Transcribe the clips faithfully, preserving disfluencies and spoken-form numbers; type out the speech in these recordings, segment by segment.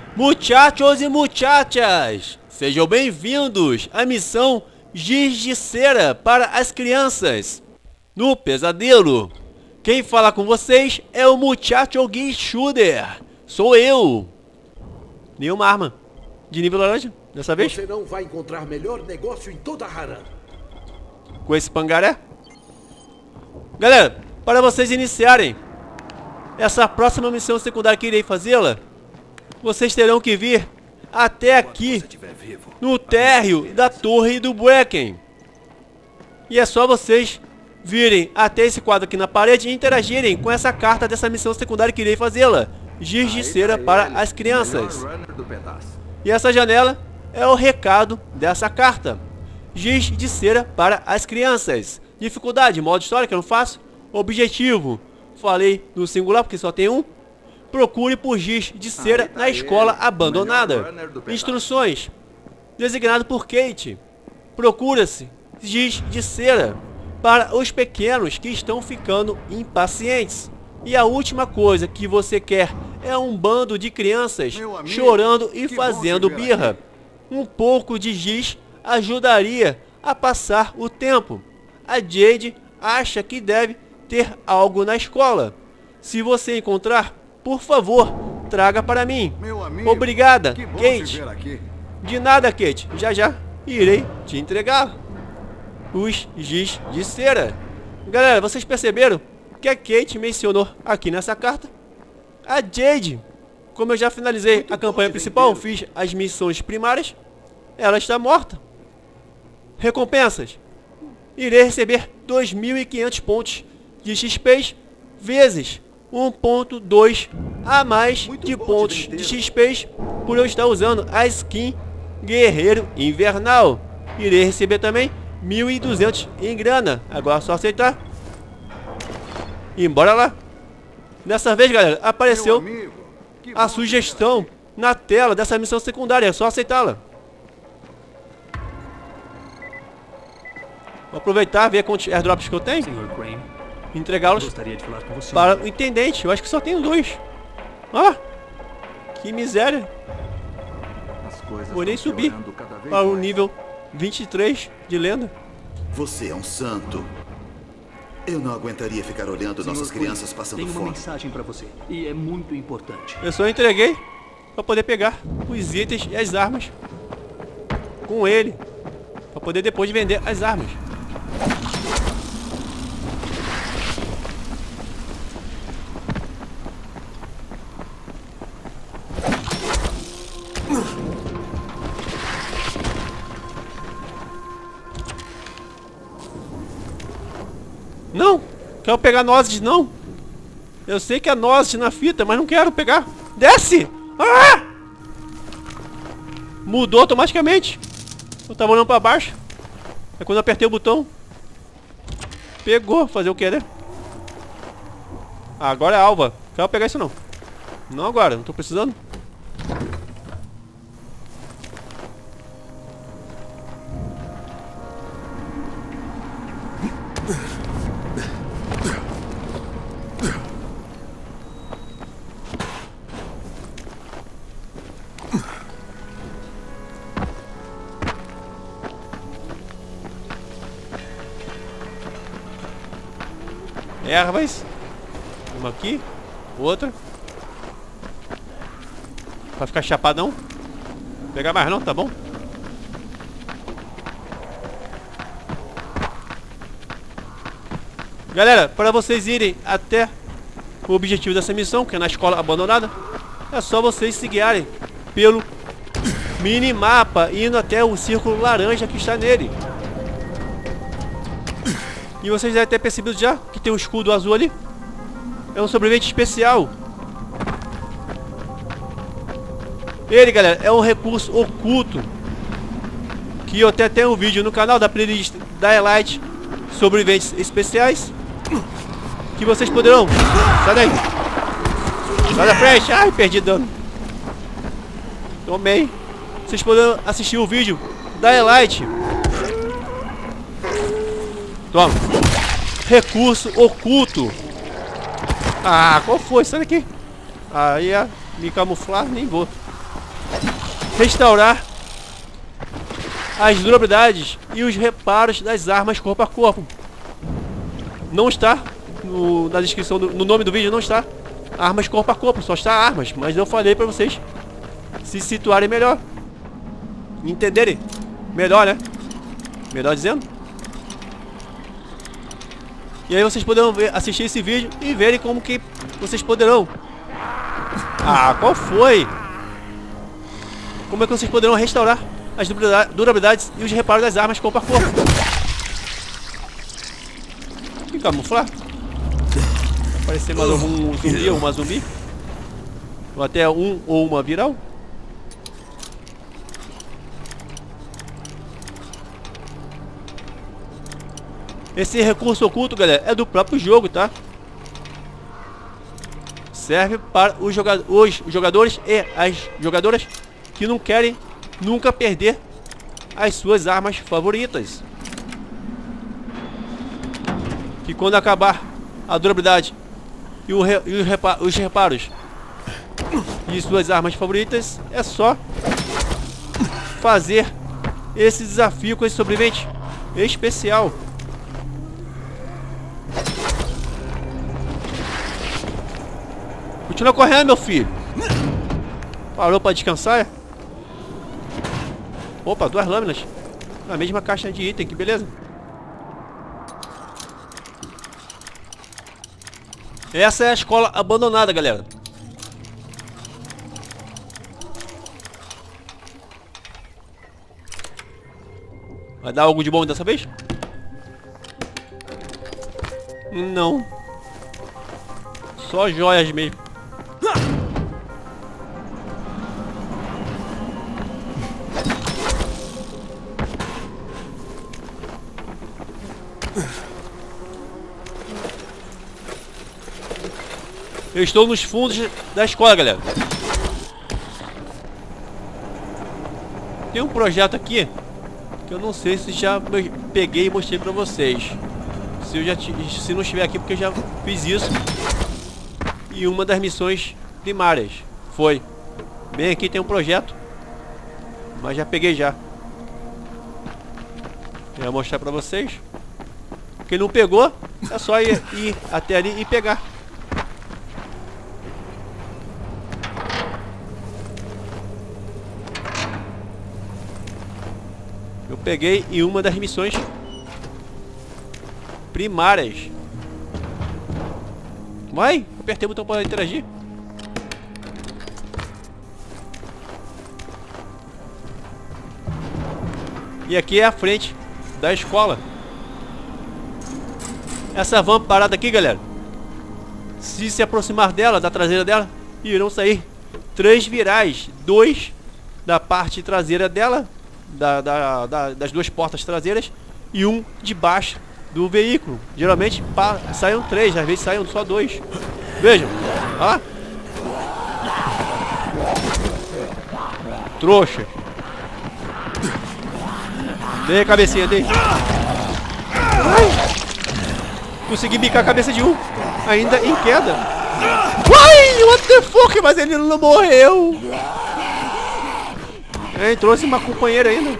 Muchachos e muchachas, sejam bem-vindos à missão Giz de Cera para as crianças. No pesadelo, quem fala com vocês é o Muchacho Giz Shooter. Sou eu. Nenhuma arma de nível laranja, dessa vez. Você não vai encontrar melhor negócio em toda Harran. Com esse pangaré. Galera, para vocês iniciarem essa próxima missão secundária que irei fazê-la, vocês terão que vir até aqui no térreo da Torre do Brecken. E é só vocês virem até esse quadro aqui na parede e interagirem com essa carta dessa missão secundária que irei fazê-la. Giz de Cera para as crianças. E essa janela é o recado dessa carta. Giz de Cera para as crianças. Dificuldade, modo história que eu não faço. Objetivo, falei no singular porque só tem um. Procure por giz de cera na escola abandonada. Instruções, designado por Kate. Procura-se giz de cera para os pequenos que estão ficando impacientes. E a última coisa que você quer é um bando de crianças chorando e fazendo birra. Um pouco de giz ajudaria a passar o tempo. A Jade acha que deve ter algo na escola. Se você encontrar, por favor, traga para mim. Obrigada, Kate. De nada, Kate. Já já irei te entregar os giz de cera. Galera, vocês perceberam que a Kate mencionou aqui nessa carta a Jade. Como eu já finalizei a campanha principal, fiz as missões primárias, ela está morta. Recompensas: irei receber dois mil e quinhentos pontos de X P vezes um ponto dois a mais de pontos de X P por eu estar usando a skin Guerreiro Invernal. Irei receber também mil e duzentos em grana. Agora é só aceitar e bora lá. Dessa vez, galera, apareceu a sugestão na tela dessa missão secundária. É só aceitá-la. Vou aproveitar, ver quantos airdrops que eu tenho, entregá-los para o intendente. Eu acho que só tenho dois. Ah, que miséria. Vou nem subir para o nível vinte e três de lenda. Você é um santo. Eu não aguentaria ficar olhando Senhor nossas crianças passando fome. Tenho uma mensagem para você e é muito importante. Eu só entreguei para poder pegar os itens e as armas com ele, para poder depois vender as armas. Não, quero pegar nozes não. Eu sei que é nozes na fita, mas não quero pegar. Desce! Ah! Mudou automaticamente. Eu tava olhando pra baixo. É quando eu apertei o botão. Pegou, fazer o que, né? Ah, agora é alva. Não quero pegar isso não. Não agora, não tô precisando. Ervas. Uma aqui. Outra. Pra ficar chapadão. Vou pegar mais não, tá bom? Galera, para vocês irem até o objetivo dessa missão, que é na escola abandonada, é só vocês se guiarem pelo minimapa, indo até o círculo laranja que está nele. E vocês devem ter percebido já que tem um escudo azul ali. É um sobrevivente especial. Ele, galera, é um recurso oculto que eu até tenho um vídeo no canal da playlist da Elite Sobreviventes Especiais, que vocês poderão... Sai daí! Sai da frente! Ai, perdi dano. Tomei. Vocês poderão assistir o vídeo da Elite. Toma. Recurso oculto. Ah, qual foi? Sai daqui. Aí é me camuflar, nem vou. restaurar as durabilidades e os reparos das armas corpo a corpo. Não está no, na descrição, do, no nome do vídeo não está armas corpo a corpo, só está armas. Mas eu falei pra vocês se situarem melhor, entenderem melhor, né? Melhor dizendo. E aí vocês poderão ver, assistir esse vídeo e verem como que vocês poderão... Ah, qual foi? Como é que vocês poderão restaurar as durabilidades e os reparos das armas corpo a corpo. E camuflar. Aparecer mais algum zumbi ou uma zumbi. Ou até um ou uma viral. Esse recurso oculto, galera, é do próprio jogo, tá? Serve para os, joga os jogadores e as jogadoras que não querem nunca perder as suas armas favoritas. Que quando acabar a durabilidade e, o re e o repa os reparos de suas armas favoritas, é só fazer esse desafio com esse sobrevivente especial. Continua correndo, meu filho. Parou para descansar, é? Opa, duas lâminas na mesma caixa de item, que beleza. Essa é a escola abandonada, galera. Vai dar algo de bom dessa vez? Não. Só joias mesmo. Eu estou nos fundos da escola, galera. Tem um projeto aqui que eu não sei se já peguei e mostrei pra vocês. Se, eu já se não estiver aqui, porque eu já fiz isso. E uma das missões primárias foi. Bem aqui tem um projeto, mas já peguei já. Eu vou mostrar pra vocês. Quem não pegou, é só ir, ir até ali e pegar. Eu peguei em uma das missões primárias. Vai, apertei o botão para interagir. E aqui é a frente da escola. Essa van parada aqui, galera, se se aproximar dela, da traseira dela, irão sair três virais. Dois da parte traseira dela, da, da, da, das duas portas traseiras, e um de baixo do veículo. Geralmente pa, saiam três, às vezes saiam só dois. Vejam, ó. Trouxa. Dei a cabecinha dele. Ai. Consegui bicar a cabeça de um, ainda em queda. Ai, what the fuck, mas ele não morreu. É, trouxe uma companheira ainda.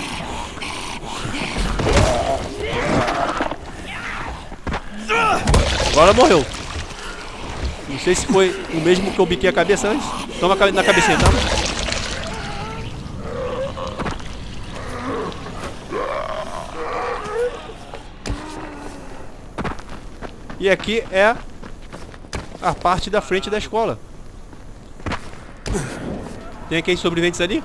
Agora morreu. Não sei se foi o mesmo que eu biquei a cabeça antes. Toma na cabecinha, tá? E aqui é a parte da frente da escola. Tem aqueles sobreviventes ali?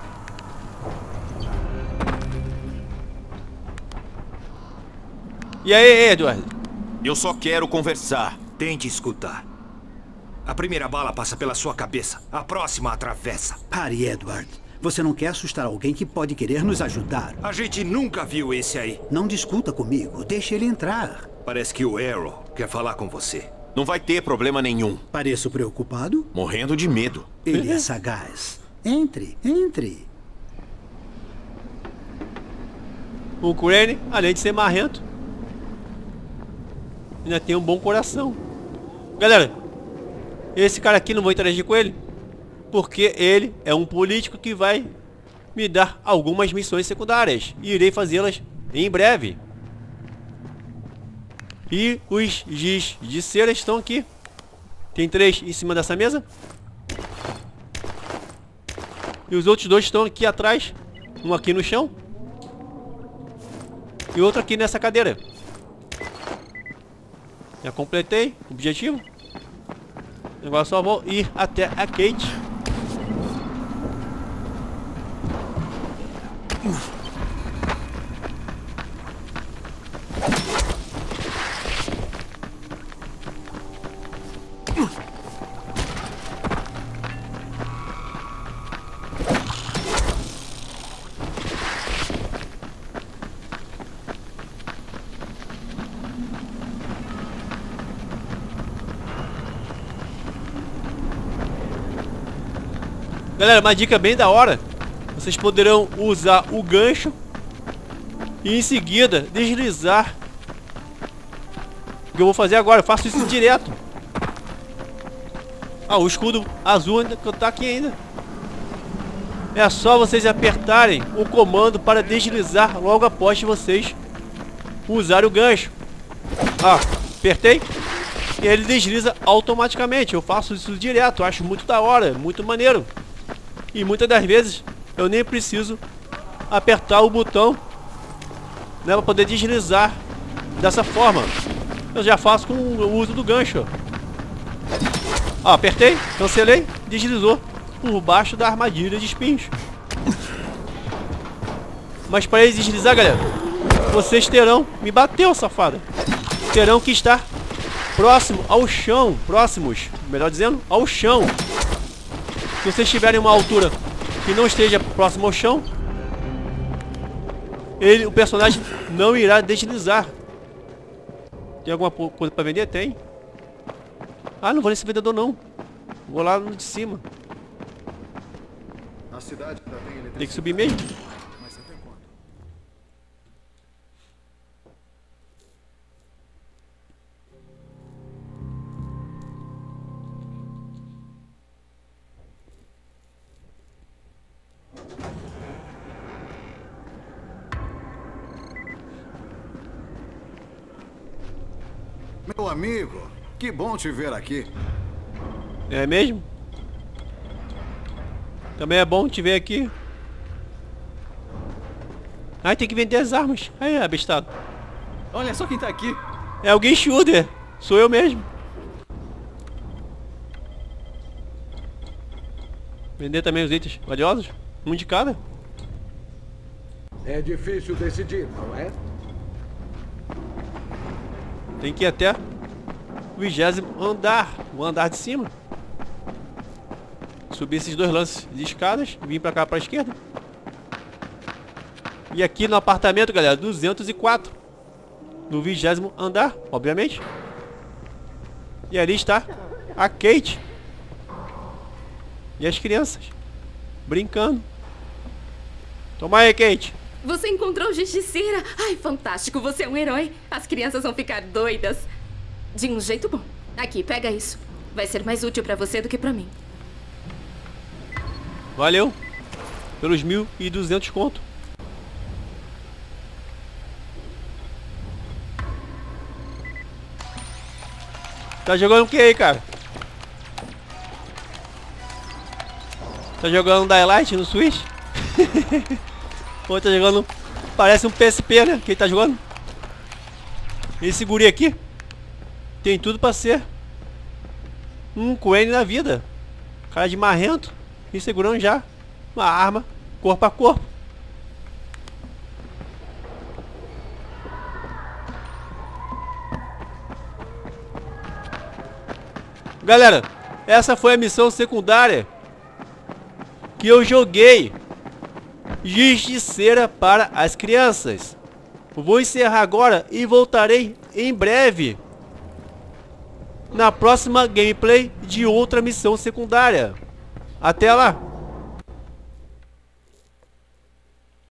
E aí, Edward? Eu só quero conversar. Tente escutar. A primeira bala passa pela sua cabeça. A próxima atravessa. Pare, Edward. Você não quer assustar alguém que pode querer nos ajudar. A gente nunca viu esse aí. Não discuta comigo. Deixe ele entrar. Parece que o Arrow quer falar com você. Não vai ter problema nenhum. Pareço preocupado? Morrendo de medo. Ele é sagaz. Entre, entre. O Crane, além de ser marrento, ainda tem um bom coração. Galera, esse cara aqui, não vou interagir com ele, porque ele é um político que vai me dar algumas missões secundárias. E irei fazê-las em breve. E os giz de cera estão aqui. Tem três em cima dessa mesa. E os outros dois estão aqui atrás. Um aqui no chão. E outro aqui nessa cadeira. Já completei o objetivo. Agora só vou ir até a Kate. Galera, uma dica bem da hora. Vocês poderão usar o gancho e em seguida deslizar. O que eu vou fazer agora? Eu faço isso direto. Ah, o escudo azul ainda tá aqui ainda. É só vocês apertarem o comando para deslizar logo após vocês usarem o gancho. Ah, apertei. E ele desliza automaticamente. Eu faço isso direto. Eu acho muito da hora, muito maneiro. E muitas das vezes eu nem preciso apertar o botão, né, para poder deslizar dessa forma. Eu já faço com o uso do gancho. Ó, apertei, cancelei, deslizou por baixo da armadilha de espinhos. Mas para ele deslizar, galera, vocês terão, me bateu, safada, terão que estar próximo ao chão, próximos, melhor dizendo, ao chão. Se vocês estiverem em uma altura que não esteja próximo ao chão, ele, o personagem não irá deslizar. Tem alguma coisa para vender? Tem. Ah, não vou nesse vendedor não. Vou lá no de cima. A cidade ainda tem eletricidade. Tem que subir mesmo. Mas até quando? Meu amigo, que bom te ver aqui. É mesmo? Também é bom te ver aqui. Ai, tem que vender as armas. Aí, abestado. Olha só quem tá aqui. É alguém shooter. Sou eu mesmo. Vender também os itens valiosos. Um de cada. É difícil decidir, não é? Tem que ir até o vigésimo andar. O andar de cima. Subir esses dois lances de escadas. Vim pra cá, pra esquerda. E aqui no apartamento, galera, duzentos e quatro. No vigésimo andar, obviamente. E ali está a Kate. E as crianças brincando. Toma aí, Kate. Você encontrou o giz de cera. Ai, fantástico, você é um herói. As crianças vão ficar doidas. De um jeito bom. Aqui, pega isso. Vai ser mais útil pra você do que pra mim. Valeu. Pelos mil e duzentos conto. Tá jogando o que aí, cara? Tá jogando Daylight no Switch? Ou tá jogando... Parece um P S P, né? Quem tá jogando? Esse guri aqui tem tudo pra ser um coelho na vida. Cara de marrento e segurando já uma arma corpo a corpo. Galera, essa foi a missão secundária que eu joguei. Giz de cera para as crianças. Vou encerrar agora e voltarei em breve na próxima gameplay de outra missão secundária. Até lá!